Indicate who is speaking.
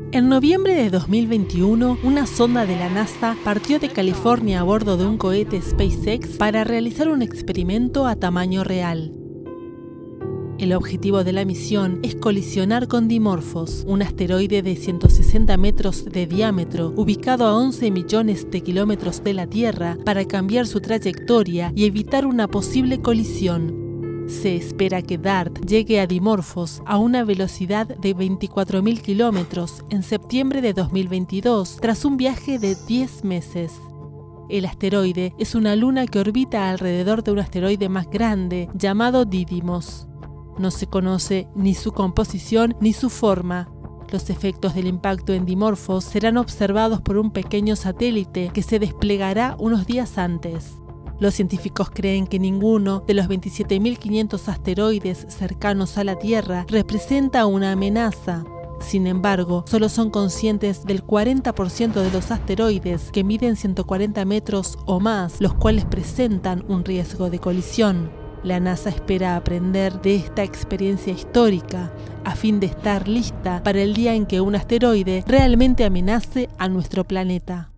Speaker 1: En noviembre de 2021, una sonda de la NASA partió de California a bordo de un cohete SpaceX para realizar un experimento a tamaño real. El objetivo de la misión es colisionar con Dimorphos, un asteroide de 160 metros de diámetro, ubicado a 11 millones de kilómetros de la Tierra, para cambiar su trayectoria y evitar una posible colisión. Se espera que DART llegue a Dimorphos a una velocidad de 24.000 kilómetros en septiembre de 2022, tras un viaje de 10 meses. El asteroide es una luna que orbita alrededor de un asteroide más grande llamado Didymos. No se conoce ni su composición ni su forma. Los efectos del impacto en Dimorphos serán observados por un pequeño satélite que se desplegará unos días antes. Los científicos creen que ninguno de los 27.500 asteroides cercanos a la Tierra representa una amenaza. Sin embargo, solo son conscientes del 40% de los asteroides que miden 140 metros o más, los cuales presentan un riesgo de colisión. La NASA espera aprender de esta experiencia histórica a fin de estar lista para el día en que un asteroide realmente amenace a nuestro planeta.